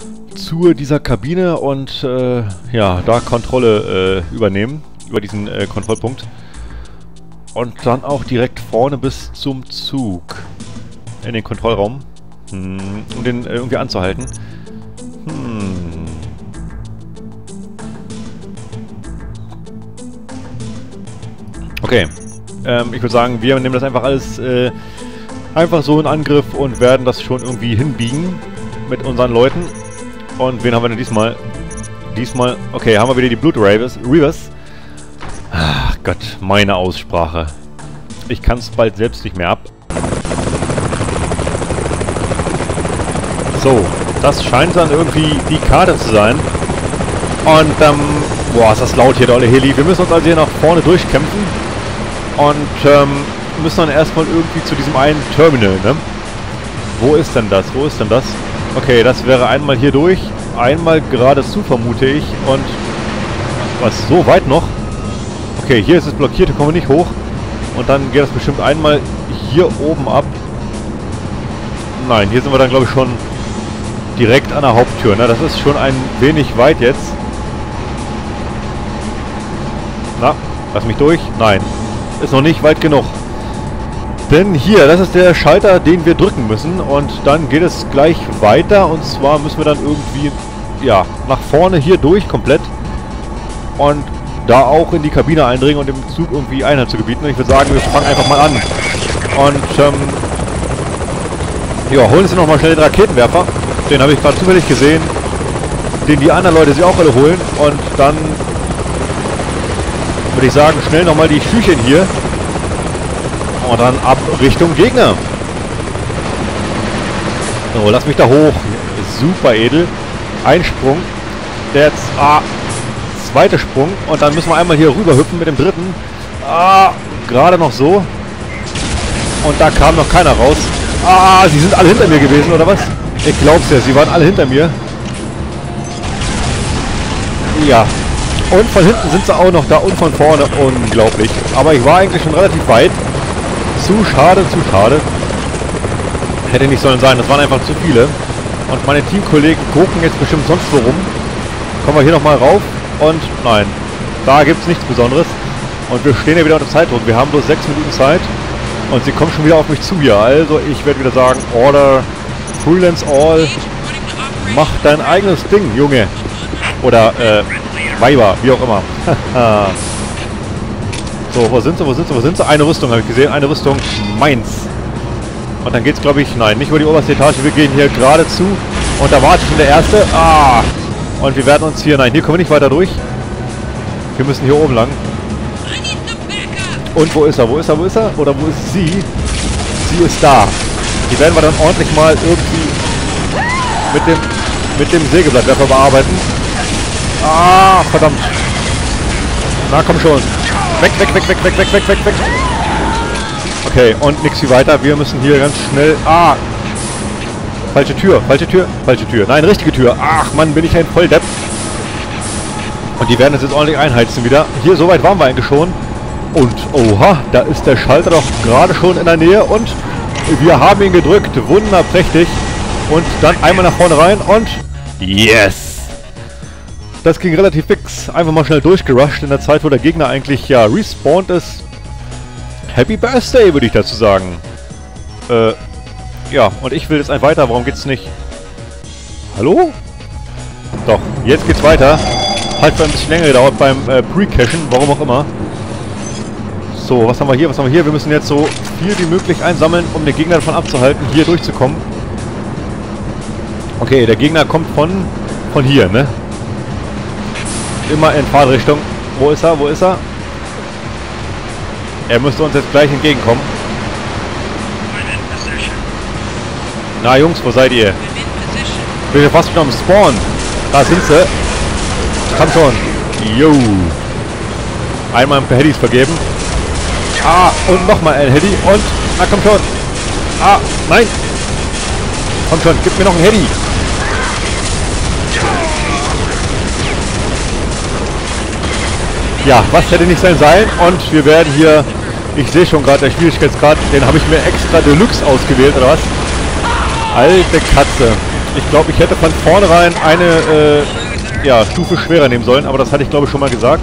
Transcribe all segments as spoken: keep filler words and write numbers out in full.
zu dieser Kabine und äh, ja, da Kontrolle äh, übernehmen, über diesen äh, Kontrollpunkt. Und dann auch direkt vorne bis zum Zug in den Kontrollraum, hm, um den äh, irgendwie anzuhalten. Hm. Okay, ähm, ich würde sagen, wir nehmen das einfach alles äh, einfach so in Angriff und werden das schon irgendwie hinbiegen mit unseren Leuten. Und wen haben wir denn diesmal? Diesmal, okay, haben wir wieder die Blut Reavers. Ach Gott, meine Aussprache. Ich kann es bald selbst nicht mehr ab. So, das scheint dann irgendwie die Karte zu sein. Und, ähm, boah, ist das laut hier, der olle Heli. Wir müssen uns also hier nach vorne durchkämpfen. Und, ähm, müssen dann erstmal irgendwie zu diesem einen Terminal, ne? Wo ist denn das? Wo ist denn das? Okay, das wäre einmal hier durch. Einmal geradezu, vermute ich. Und, was, so weit noch? Okay, hier ist es blockiert, hier kommen wir nicht hoch. Und dann geht das bestimmt einmal hier oben ab. Nein, hier sind wir dann, glaube ich, schon direkt an der Haupttür, ne? Das ist schon ein wenig weit jetzt. Na, lass mich durch. Nein, ist noch nicht weit genug. Denn hier, das ist der Schalter, den wir drücken müssen. Und dann geht es gleich weiter. Und zwar müssen wir dann irgendwie, ja, nach vorne hier durch komplett. Und da auch in die Kabine eindringen und dem Zug irgendwie Einhalt zu gebieten. Und ich würde sagen, wir fangen einfach mal an. Und, ähm, ja, holen Sie nochmal schnell den Raketenwerfer. Den habe ich gerade zufällig gesehen. Den die anderen Leute sich auch alle holen. Und dann würde ich sagen, schnell nochmal die Schüchen hier. Und dann ab Richtung Gegner. So, lass mich da hoch. Super edel. Ein Sprung. Der jetzt, ah, zweiter Sprung. Und dann müssen wir einmal hier rüber hüpfen mit dem dritten. Ah, gerade noch so. Und da kam noch keiner raus. Ah, sie sind alle hinter mir gewesen, oder was? Ich glaub's ja, sie waren alle hinter mir. Ja. Und von hinten sind sie auch noch da und von vorne. Unglaublich. Aber ich war eigentlich schon relativ weit. Zu schade, zu schade. Hätte nicht sollen sein, das waren einfach zu viele. Und meine Teamkollegen gucken jetzt bestimmt sonst wo rum. Kommen wir hier nochmal rauf. Und nein, da gibt es nichts Besonderes. Und wir stehen ja wieder unter Zeitdruck. Wir haben bloß sechs Minuten Zeit. Und sie kommen schon wieder auf mich zu hier. Also ich werde wieder sagen, Order, Freelance All. Mach dein eigenes Ding, Junge. Oder, äh, Weiber, wie auch immer. So, wo sind sie, wo sind sie, wo sind sie? Eine Rüstung habe ich gesehen, eine Rüstung, meins. Und dann geht's, glaube ich, nein, nicht über die oberste Etage, wir gehen hier geradezu. Und da wartet schon der erste. Ah! Und wir werden uns hier, nein, hier kommen wir nicht weiter durch. Wir müssen hier oben lang. Und wo ist er, wo ist er, wo ist er? Oder wo ist sie? Sie ist da. Die werden wir dann ordentlich mal irgendwie mit dem, mit dem Sägeblattwerfer bearbeiten. Ah, verdammt. Na, komm schon. Weg, weg, weg, weg, weg, weg, weg, weg, weg. Okay, und nix wie weiter. Wir müssen hier ganz schnell... Ah! Falsche Tür, falsche Tür, falsche Tür. Nein, richtige Tür. Ach, Mann, bin ich ein Volldepp. Und die werden es jetzt ordentlich einheizen wieder. Hier, soweit waren wir eigentlich schon. Und, oha, da ist der Schalter doch gerade schon in der Nähe. Und wir haben ihn gedrückt. Wunderprächtig. Und dann einmal nach vorne rein und... Yes! Das ging relativ fix. Einfach mal schnell durchgerusht in der Zeit, wo der Gegner eigentlich ja respawned ist. Happy Birthday, würde ich dazu sagen. Äh, ja, und ich will jetzt einfach weiter. Warum geht's nicht? Hallo? Doch, jetzt geht's weiter. Hat ein bisschen länger gedauert beim äh, Pre-Cachen, warum auch immer. So, was haben wir hier? Was haben wir hier? Wir müssen jetzt so viel wie möglich einsammeln, um den Gegner davon abzuhalten, hier durchzukommen. Okay, der Gegner kommt von, von hier, ne? Immer in Fahrtrichtung. Wo ist er? Wo ist er? Er müsste uns jetzt gleich entgegenkommen. Na Jungs, wo seid ihr? Wir sind fast schon am Spawn. Da sind sie. Komm schon. Jo. Einmal ein paar Headys vergeben. Ah, und nochmal ein Heady. Und, na komm schon. Ah, nein. Komm schon, gib mir noch ein Heady. Ja, was hätte nicht sein sein. Und wir werden hier, ich sehe schon gerade, der Schwierigkeitsgrad, den habe ich mir extra Deluxe ausgewählt, oder was? Alte Katze. Ich glaube, ich hätte von vornherein eine äh, ja, Stufe schwerer nehmen sollen, aber das hatte ich glaube ich schon mal gesagt.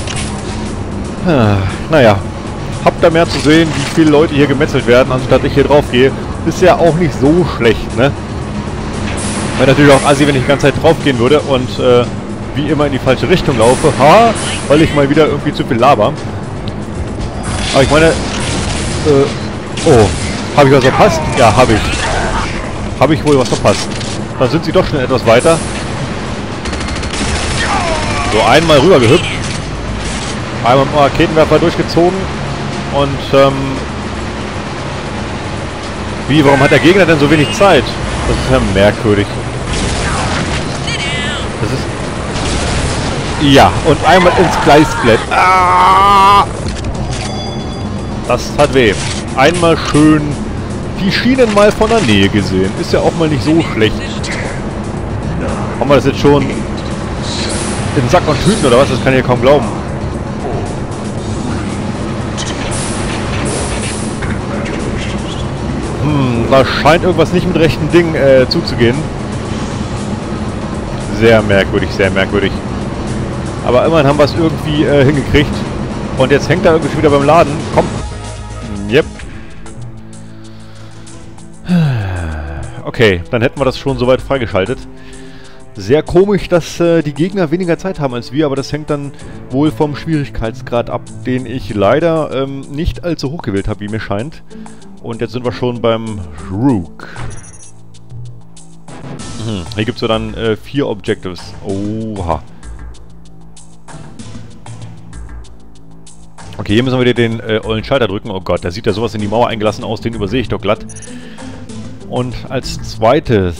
Ah, naja, habt da mehr zu sehen, wie viele Leute hier gemetzelt werden, anstatt ich hier drauf gehe. Ist ja auch nicht so schlecht, ne? Wäre natürlich auch assi, wenn ich die ganze Zeit drauf gehen würde und äh, wie immer in die falsche Richtung laufe. Ha, weil ich mal wieder irgendwie zu viel laber. Aber ich meine, äh, oh, habe ich was verpasst? Ja, habe ich. Habe ich wohl was verpasst. Dann sind sie doch schon etwas weiter. So, einmal rüber gehüpft. Einmal mit dem Raketenwerfer durchgezogen. Und, ähm... wie, warum hat der Gegner denn so wenig Zeit? Das ist ja merkwürdig. Das ist... ja, und einmal ins Gleisblatt. Ah! Das hat weh. Einmal schön die Schienen mal von der Nähe gesehen. Ist ja auch mal nicht so schlecht. Haben wir das jetzt schon in Sack und Tüten oder was? Das kann ich ja kaum glauben. Hm, da scheint irgendwas nicht mit rechten Dingen äh, zuzugehen. Sehr merkwürdig, sehr merkwürdig. Aber immerhin haben wir es irgendwie äh, hingekriegt. Und jetzt hängt er irgendwie schon wieder beim Laden. Komm. Yep. Okay, dann hätten wir das schon soweit freigeschaltet. Sehr komisch, dass äh, die Gegner weniger Zeit haben als wir, aber das hängt dann wohl vom Schwierigkeitsgrad ab, den ich leider ähm, nicht allzu hoch gewählt habe, wie mir scheint. Und jetzt sind wir schon beim Rook. Hm, hier gibt es ja dann äh, vier Objectives. Oha. Okay, hier müssen wir wieder den äh, ollen Schalter drücken. Oh Gott, da sieht ja sowas in die Mauer eingelassen aus, den übersehe ich doch glatt. Und als zweites...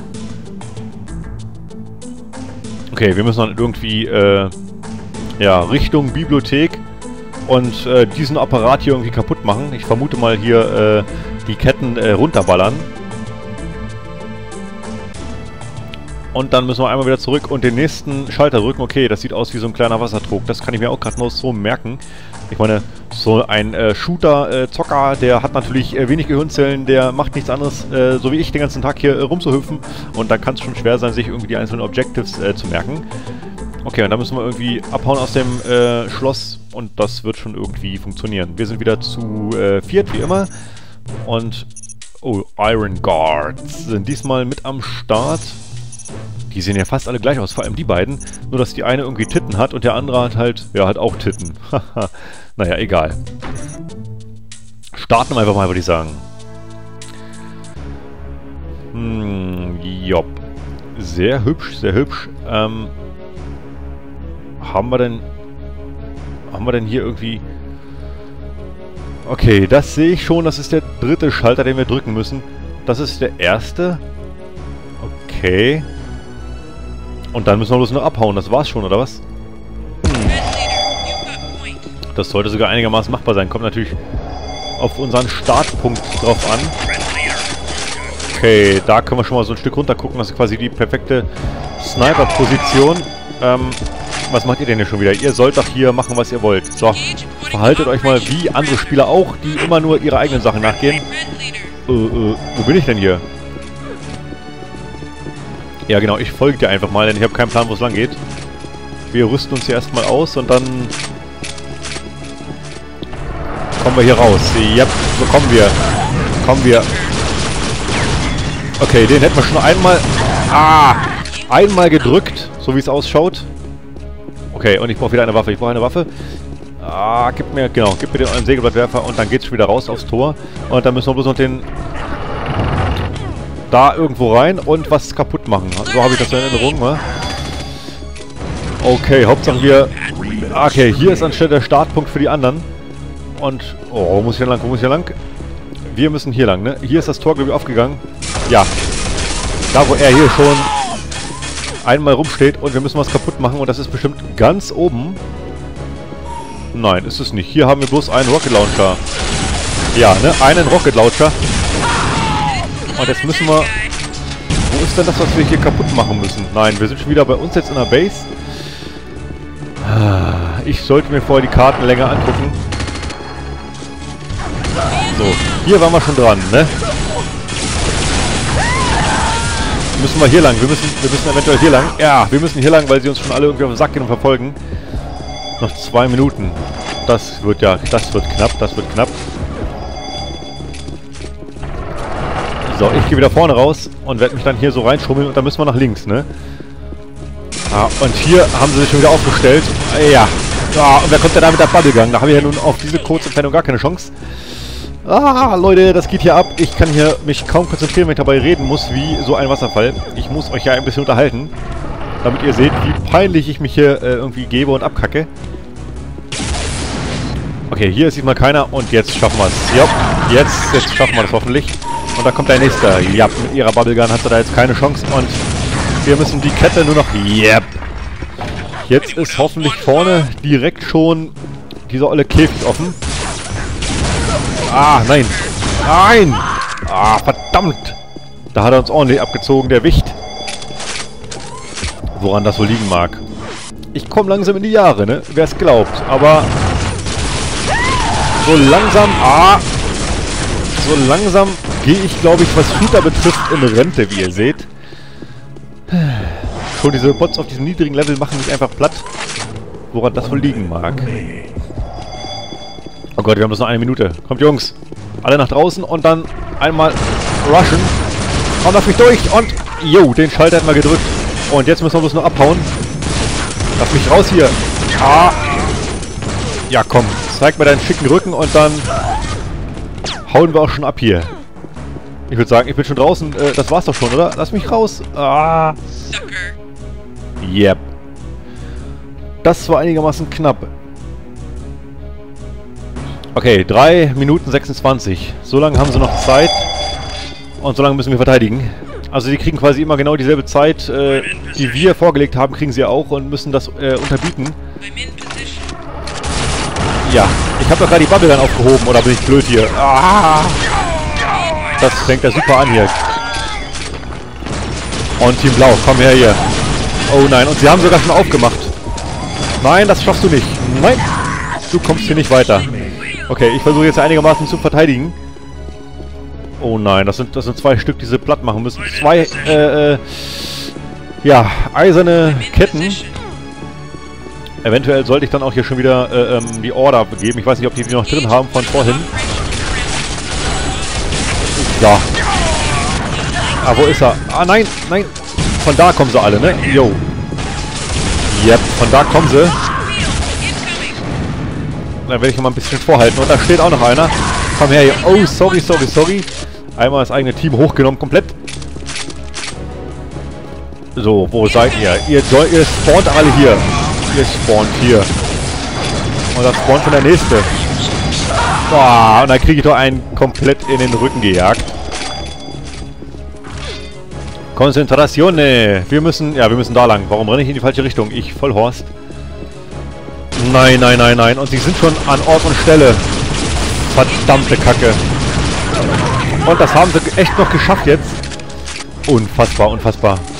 okay, wir müssen dann irgendwie äh, ja, Richtung Bibliothek und äh, diesen Apparat hier irgendwie kaputt machen. Ich vermute mal hier äh, die Ketten äh, runterballern. Und dann müssen wir einmal wieder zurück und den nächsten Schalter drücken. Okay, das sieht aus wie so ein kleiner Wassertrog. Das kann ich mir auch gerade noch so merken. Ich meine, so ein äh, Shooter-Zocker, äh, der hat natürlich äh, wenig Gehirnzellen, der macht nichts anderes, äh, so wie ich, den ganzen Tag hier äh, rumzuhüpfen. Und da kann es schon schwer sein, sich irgendwie die einzelnen Objectives äh, zu merken. Okay, und dann müssen wir irgendwie abhauen aus dem äh, Schloss und das wird schon irgendwie funktionieren. Wir sind wieder zu äh, viert, wie immer. Und, oh, Iron Guards sind diesmal mit am Start. Die sehen ja fast alle gleich aus, vor allem die beiden. Nur, dass die eine irgendwie Titten hat und der andere hat halt, ja, hat auch Titten. Haha, naja, egal. Starten wir einfach mal, würde ich sagen. Hm, jopp. Sehr hübsch, sehr hübsch. Ähm, haben wir denn... Haben wir denn hier irgendwie... Okay, das sehe ich schon, das ist der dritte Schalter, den wir drücken müssen. Das ist der erste. Okay. Und dann müssen wir bloß nur abhauen, das war's schon, oder was? Hm. Das sollte sogar einigermaßen machbar sein. Kommt natürlich auf unseren Startpunkt drauf an. Okay, da können wir schon mal so ein Stück runter gucken. Das ist quasi die perfekte Sniper-Position. Ähm, was macht ihr denn hier schon wieder? Ihr sollt doch hier machen, was ihr wollt. So, verhaltet euch mal wie andere Spieler auch, die immer nur ihre eigenen Sachen nachgehen. Äh, äh, wo bin ich denn hier? Ja genau, ich folge dir einfach mal, denn ich habe keinen Plan, wo es lang geht. Wir rüsten uns hier erstmal aus und dann kommen wir hier raus. Ja, so kommen wir. Kommen wir. Okay, den hätten wir schon einmal... Ah! Einmal gedrückt, so wie es ausschaut. Okay, und ich brauche wieder eine Waffe. Ich brauche eine Waffe. Ah, gib mir, genau, gib mir den einen Sägeblattwerfer und dann geht's schon wieder raus aufs Tor. Und dann müssen wir bloß noch den... da irgendwo rein und was kaputt machen. So habe ich das in Erinnerung, ne? Okay, Hauptsache wir... Okay, hier ist anstelle der Startpunkt für die anderen. Und... oh, wo muss ich hier lang? Wo muss ich hier lang? Wir müssen hier lang, ne? Hier ist das Tor, glaube ich, aufgegangen. Ja. Da, wo er hier schon einmal rumsteht und wir müssen was kaputt machen und das ist bestimmt ganz oben. Nein, ist es nicht. Hier haben wir bloß einen Rocket Launcher. Ja, ne? Einen Rocket Launcher. Und jetzt müssen wir... wo ist denn das, was wir hier kaputt machen müssen? Nein, wir sind schon wieder bei uns jetzt in der Base. Ich sollte mir vorher die Karten länger angucken. So, hier waren wir schon dran, ne? Müssen wir hier lang. Wir müssen, wir müssen eventuell hier lang. Ja, wir müssen hier lang, weil sie uns schon alle irgendwie auf den Sack gehen und verfolgen. Noch zwei Minuten. Das wird ja, das wird knapp, das wird knapp. So, ich gehe wieder vorne raus und werde mich dann hier so reinschummeln und dann müssen wir nach links, ne? Ah, und hier haben sie sich schon wieder aufgestellt. Ja. Ah, und wer kommt denn da mit der Bubblegang? Da haben wir ja nun auf diese kurze Entfernung gar keine Chance. Ah, Leute, das geht hier ab. Ich kann hier mich kaum konzentrieren, wenn ich dabei reden muss, wie so ein Wasserfall. Ich muss euch ja ein bisschen unterhalten, damit ihr seht, wie peinlich ich mich hier äh, irgendwie gebe und abkacke. Okay, hier ist diesmal keiner und jetzt schaffen wir es. Ja, jetzt, jetzt schaffen wir das hoffentlich. Und da kommt der nächste. Ja, mit ihrer Bubblegun hat er da jetzt keine Chance und wir müssen die Kette nur noch... Yep. Jetzt ist hoffentlich vorne direkt schon dieser olle Käfig offen. Ah, nein. Nein! Ah, verdammt! Da hat er uns ordentlich abgezogen, der Wicht. Woran das wohl liegen mag. Ich komme langsam in die Jahre, ne? Wer es glaubt. Aber so langsam... Ah! So langsam gehe ich, glaube ich, was Shooter betrifft, in Rente, wie ihr seht. Schon diese Bots auf diesem niedrigen Level machen mich einfach platt. Woran das wohl liegen mag. Oh Gott, wir haben bloß noch eine Minute. Kommt, Jungs. Alle nach draußen und dann einmal rushen. Und lass mich durch. Und, jo, den Schalter hätten wir gedrückt. Und jetzt müssen wir bloß nur abhauen. Lass mich raus hier. Ah. Ja, komm. Zeig mir deinen schicken Rücken und dann hauen wir auch schon ab hier. Ich würde sagen, ich bin schon draußen. Äh, das war's doch schon, oder? Lass mich raus. Ah. Yep. Das war einigermaßen knapp. Okay, drei Minuten sechsundzwanzig. So lange haben sie noch Zeit. Und so lange müssen wir verteidigen. Also die kriegen quasi immer genau dieselbe Zeit, äh, die wir vorgelegt haben, kriegen sie auch und müssen das äh, unterbieten. Ja, ich habe doch gerade die Bubblegun aufgehoben, oder bin ich blöd hier? Ah, das fängt ja super an hier. Und Team Blau, komm her hier. Oh nein, und sie haben sogar schon aufgemacht. Nein, das schaffst du nicht. Nein, du kommst hier nicht weiter. Okay, ich versuche jetzt einigermaßen zu verteidigen. Oh nein, das sind, das sind zwei Stück, die sie platt machen müssen. Zwei, äh, äh, ja, eiserne Ketten. Eventuell sollte ich dann auch hier schon wieder äh, ähm, die Order begeben. Ich weiß nicht, ob die die noch drin haben von vorhin. Ja. Ah, wo ist er? Ah, nein, nein. Von da kommen sie alle, ne? Jo. Yep, von da kommen sie. Dann werde ich mal ein bisschen vorhalten. Und da steht auch noch einer. Komm her hier. Oh, sorry, sorry, sorry. Einmal das eigene Team hochgenommen, komplett. So, wo seid ihr? Ihr, ihr spawnt alle hier. Ihr spawnt hier. Und da spawnt schon der nächste. Boah, und dann kriege ich doch einen komplett in den Rücken gejagt. Konzentration. Wir müssen, ja, wir müssen da lang. Warum renne ich in die falsche Richtung? Ich, Vollhorst. Nein, nein, nein, nein. Und sie sind schon an Ort und Stelle. Verdammte Kacke. Und das haben sie echt noch geschafft jetzt. Unfassbar, unfassbar.